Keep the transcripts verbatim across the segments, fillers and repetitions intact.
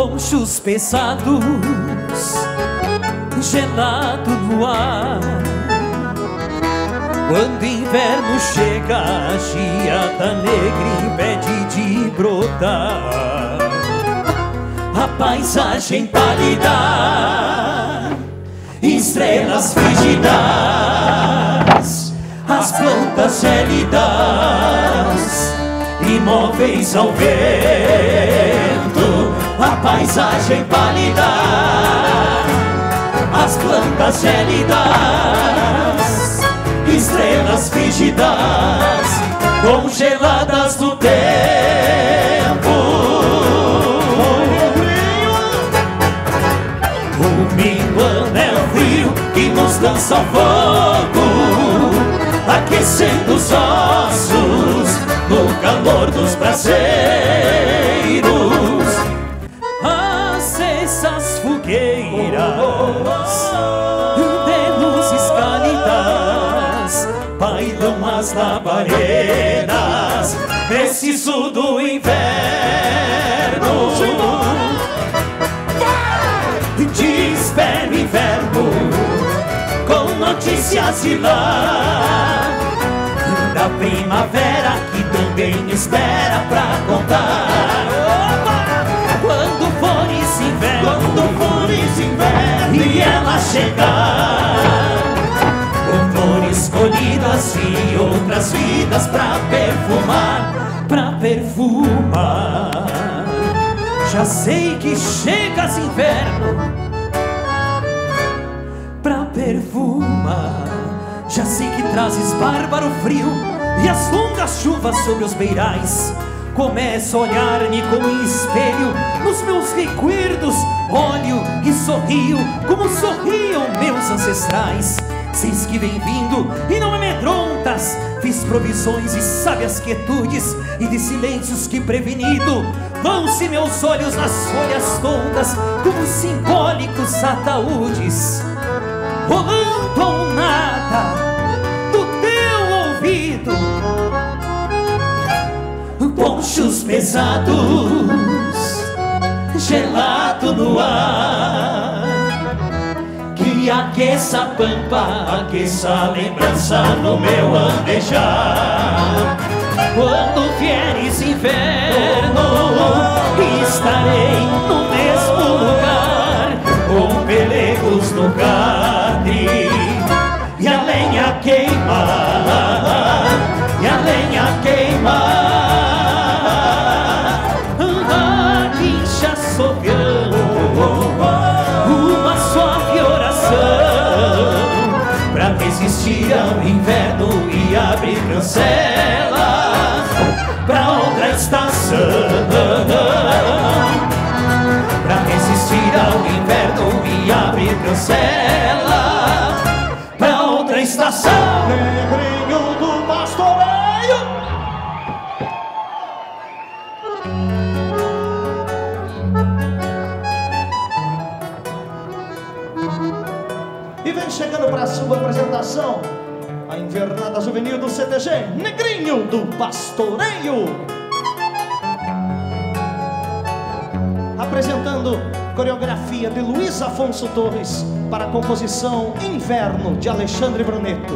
ponchos pesados, gelado no ar. Quando inverno chega, a geada negra impede de brotar. A paisagem pálida, estrelas frígidas, as plantas gélidas, imóveis ao vento. A paisagem pálida, as plantas gélidas, estrelas frígidas, congeladas no tempo. O minuano é o frio que nos dança ao fogo, aquecendo os ossos no calor dos braseiros. Acessas fogueiras de luzes cálidas, bailam as labaredas preciso do inverno. Desespera o inverno com notícias de lá, da primavera que também espera pra contar. Quando for esse inverno, quando for esse inverno e ela chegar, com flores colhidas e outras vidas pra perfumar, pra perfumar. Já sei que chega esse inverno pra perfumar. Já sei que trazes bárbaro frio e as longas chuvas sobre os beirais. Começo a olhar-me como em espelho nos meus recuerdos, olho e sorrio como sorriam meus ancestrais. Seis que vem vindo e não amedrontas, fiz provisões e sábias quietudes, e de silêncios que prevenido vão-se meus olhos nas folhas tondas como simbólicos ataúdes. Rolando ao nada do teu ouvido, ponchos pesados, gelado no ar, que aqueça a pampa, aqueça a lembrança no meu andejar. Quando vieres inverno, estarei no mesmo lugar, com pelegos no catre e a lenha queimar, e a lenha queimar. A guincha assobiando uma suave oração pra resistir ao inverno e abrir cancelas pra outra estação. Pra resistir ao inverno e abrir cancelas pra outra estação. Negrinho do pastoreio. E vem chegando para a sua apresentação a invernada juvenil do C T G, Negrinho do Pastoreio. Apresentando coreografia de Luiz Afonso Torres para a composição Inverno de Alexandre Bruneto.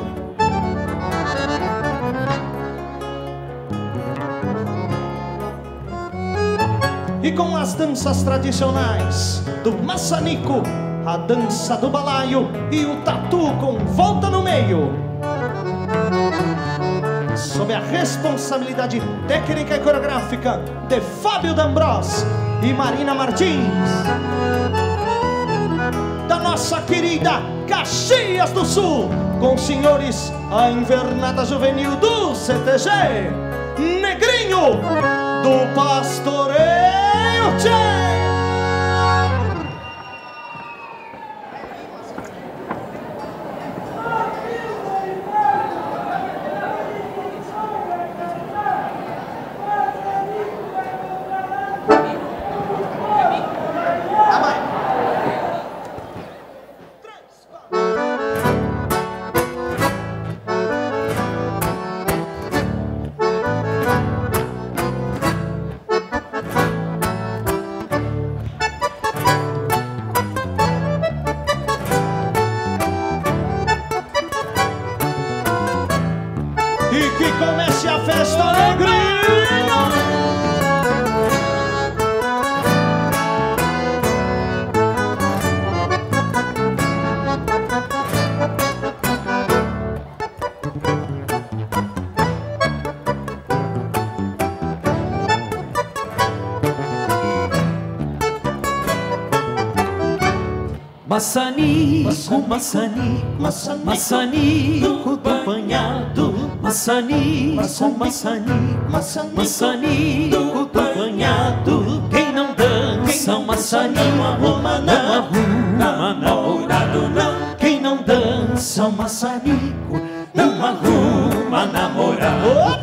E com as danças tradicionais do maçanico, a dança do balaio e o tatu com volta no meio, sob a responsabilidade técnica e coreográfica de Fábio D'Ambros e Marina Martins, da nossa querida Caxias do Sul, com os senhores a invernada juvenil do C T G, Negrinho do Pastoreio. Tchê! E que comece a festa alegria. Maçanico, maçanico, maçanico do apanhado. Maçanico, maçanico, maçanico do apanhado. Quem não dança o maçanico não arruma, não arruma namorado, não. Quem não dança o maçanico não arruma namorado.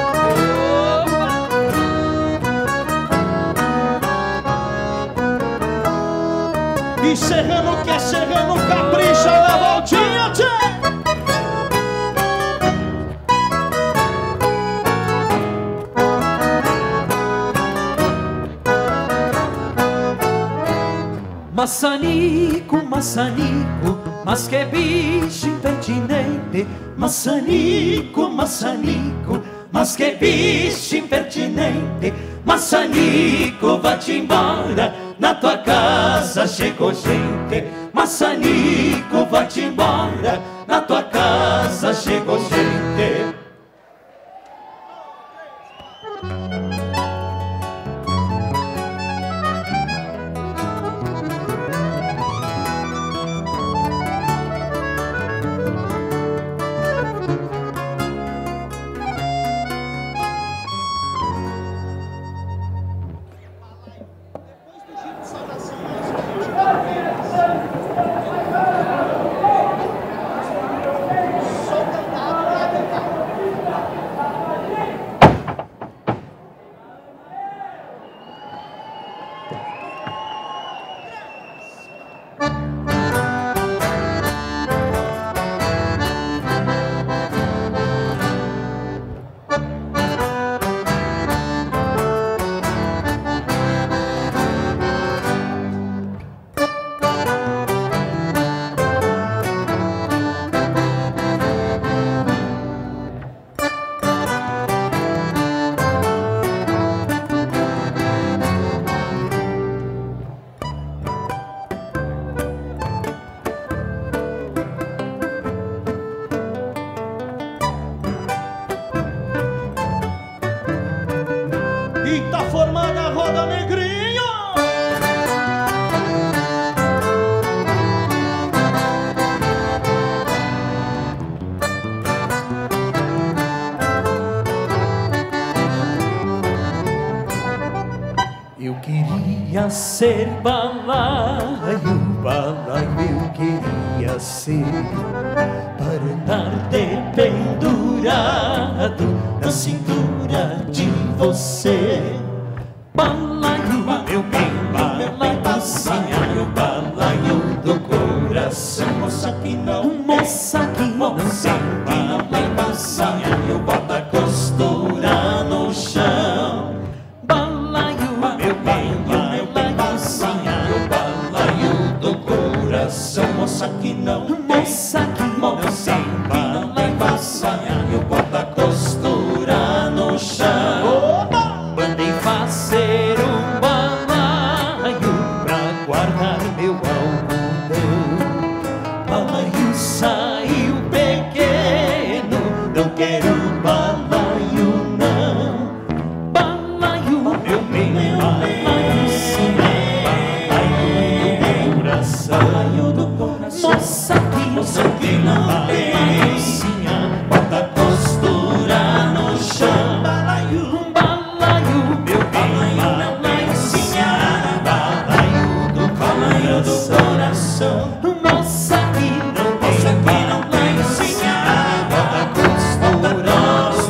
E serrano que é serrano, capricha na voltinha, tchê! Maçanico, maçanico, mas que bicho impertinente. Maçanico, maçanico, mas que bicho impertinente. Maçanico, vai-te embora, na tua casa chegou gente. Maçanico, vai-te embora, na tua casa chegou gente. E tá formada a roda negrinha. Eu queria ser balaio, balaio eu queria ser, para andar dependurado na cintura de você. Balaio, meu bem, balaio, senhor, balaio do coração. Moça que não, moça que não sabe, balaio, senhor, bota a costura no chão. Balaio, meu bem, balaio, senhor, balaio do coração. moça que não, moça que não sabe, balaio, senhor, bota a costura no chão. Mandei fazer um balaio pra guardar meu algodão. Balaio saiu pequeno, não quero balaio não. Balaio, meu bem, balaio sim, balaio do coração. Balaio do coração. Moça que, moça que não tem, sim, bota a costura no chão. Balaio, balaio, meu bem, balaio sim, balaio do coração. Moça que não tem, balaio sim, bota a costura no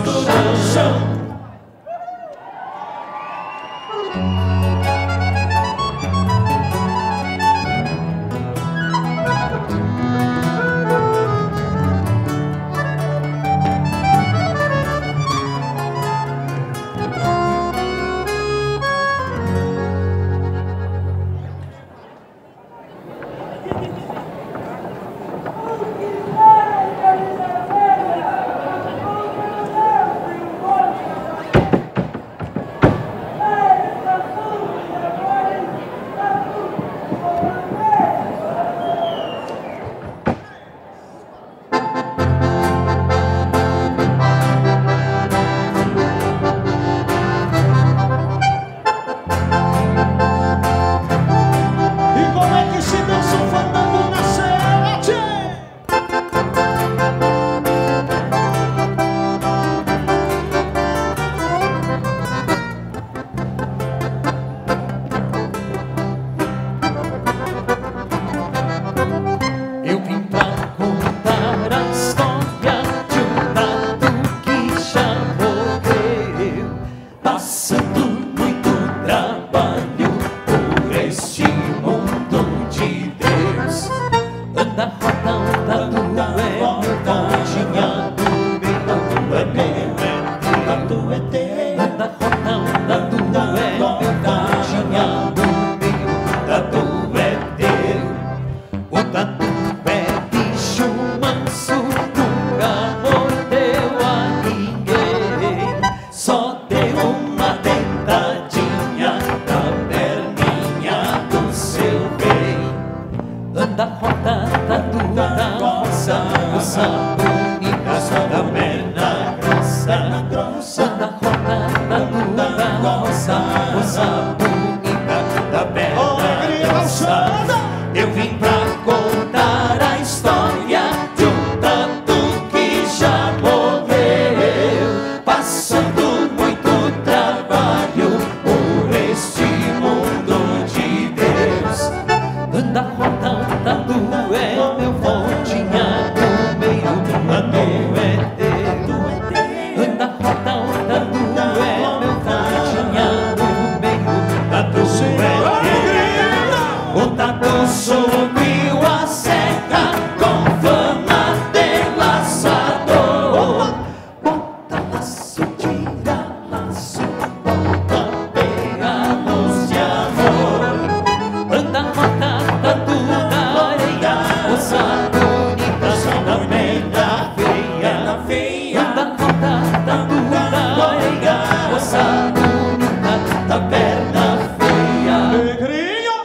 bonita, da perna grossa, da roda da lua rosa, moça bonita da perna grossa. Eu vim pra contar a história de um tanto que já morreu, passando muito trabalho por este mundo de Deus. Anda roda da lua é meu voltinha no meio do ano é dedo. Anda roda da lua é meu voltinha no meio da lua é dedo. O tatu subiu a serra com fama de laçador. Bota laço, tira laço, bota peganos de amor. Anda roda da lua na areia, moça bonita da perna feia. Anda roda da lua na areia, moça bonita da perna feia. Negrinho!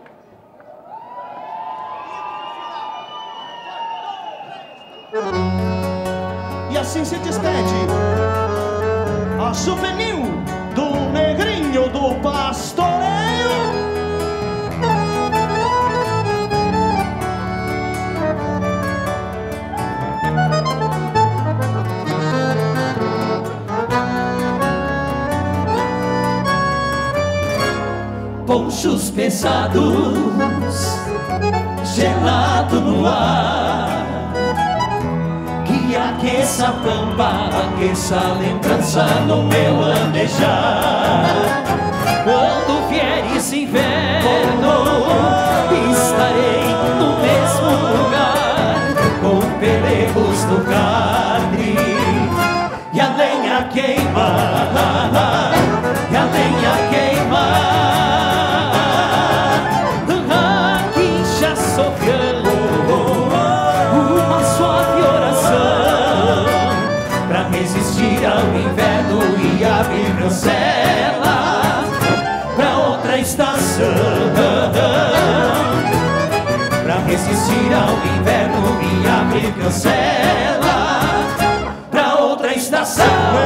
E assim se despede a juvenil do Negrinho do Pastoreio. Ponchos pesados, gelado no ar, que aqueça a pampa, aqueça a lembrança no meu andejar. Quando vier esse inverno, estarei no mesmo lugar, com pelegos no catre e a lenha queimar, e a lenha queimar. Uma suave oração pra resistir ao inverno e abrir meu cela pra outra estação. Pra resistir ao inverno e abrir meu cela pra outra estação.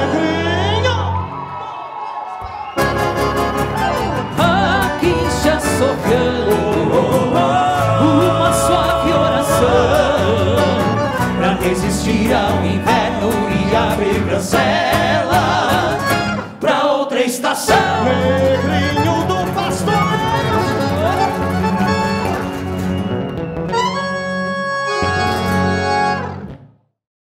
Aqui já sofreu uma suave oração pra resistir ao inverno e abrir meu céu.